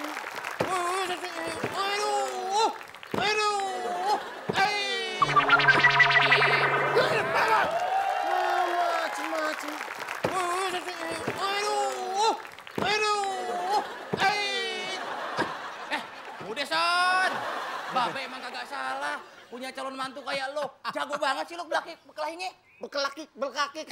Aduh. Aduh. Macem-macem. Aduh. Aduh. Udah, Son. Babe emang kagak salah. Punya calon mantu kayak lo. Jago banget sih lo bekelahinya. Belkakik.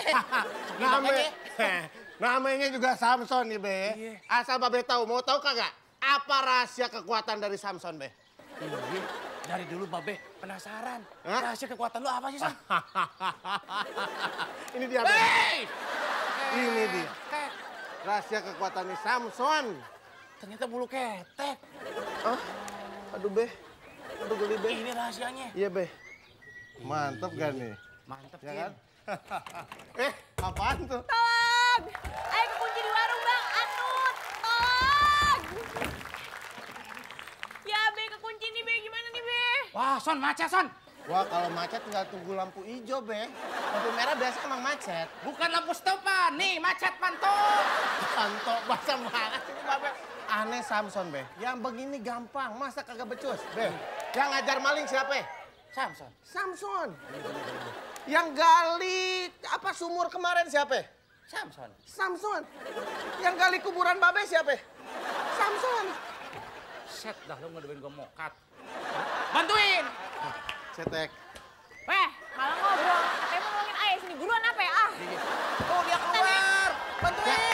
Namanya juga Samson nih, Be. Iya. Asal Babe tahu, mau tahu kagak? Apa rahasia kekuatan dari Samson, Be? Iya. Dari dulu Babe penasaran. Hah? Rahasia kekuatan lo apa sih, Son? Ini dia, Be. Hey! Ini dia. Rahasia kekuatan nih Samson. Ternyata bulu ketek. Oh, aduh, Be. Aduh, geli, Be. Ini rahasianya. Iya, Be. Mantep kan nih? Mantep, Ya Kin. kan? Apaan tuh? Tolong! Ayo kekunci di warung, Bang. Atut! Tolong! Ya, Be, kekunci nih, Be. Gimana nih, Be? Wah, Son, macet, Son. Wah, kalau macet tinggal tunggu lampu hijau, Be. Lampu merah biasa emang macet. Bukan lampu stopan. Nih, macet pantok. Pantok bahasa banget ini, Babe. Aneh Samson, Be. Yang begini gampang, masa kagak becus, Be. Yang ngajar maling siapa? Samson. Samson. Yang gali apa sumur kemarin siapa? Samson. Samson. Yang gali kuburan Babe siapa? Samson. Set dah lo ngaduin gue mokat. Bantuin. Cetek. Weh, malah ngobrol. Katanya mau ngomongin ayah sini. Buruan apa ya? Ah! Oh, dia keluar. Bantuin.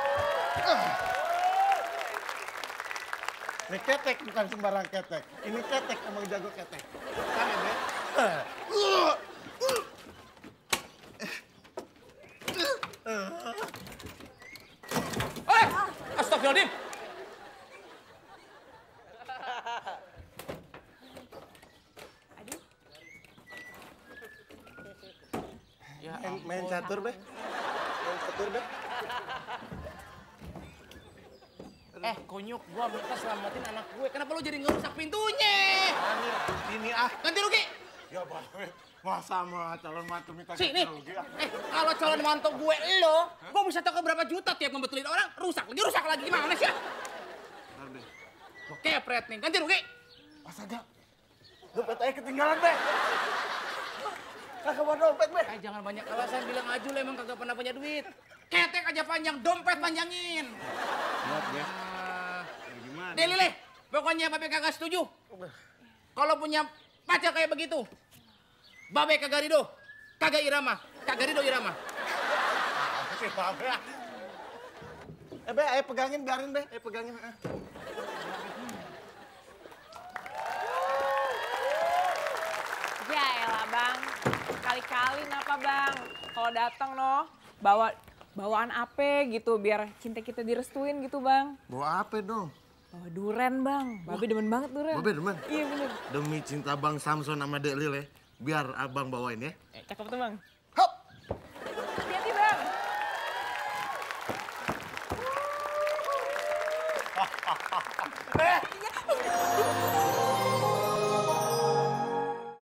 Ini ketek bukan sembarang ketek. Ini ketek emang jago ketek. Kan ya, Be? Astagfirullahaladzim. Aduh. Ya, Main catur, Be. Main catur, Be. Konyok, gua minta selamatin anak gue. Kenapa lo jadi ngerusak pintunya? Ini Ganti rugi. Ya, Babe. Masa sama calon mantu minta Sini. rugi? Kalau calon mantu gue lo, gue bisa toko berapa juta tiap ngebetulin orang, rusak lagi. Gimana sih? Bentar, Be. Gue kepret nih, ganti rugi. Masa gak? Dompet aja ketinggalan, Be. Kagak bawa dompet, Be. Jangan banyak alasan, bilang aja lo emang kagak pernah punya duit. Ketek aja panjang, dompet panjangin. Lihat, Be. Nah, Gimana? Lele, pokoknya Babe kagak setuju. Kalau punya pacar kayak begitu, Babe kagak ridho, kagak irama. Si Babe. Be, ayo pegangin, biarin, Be. Ayo pegangin. Ya elah, Bang. Kali-kali napa, Bang? Kalau datang bawaan apa gitu biar cinta kita direstuin gitu, Bang. Bawa apa dong? Bawa duren, Bang. Babe demen banget duren. Babe demen? Iya, bener. Demi cinta Bang Samson sama Dek Lile, biar abang bawain ya. Cakep tuh, Bang. Hop! Hati-hati, Bang.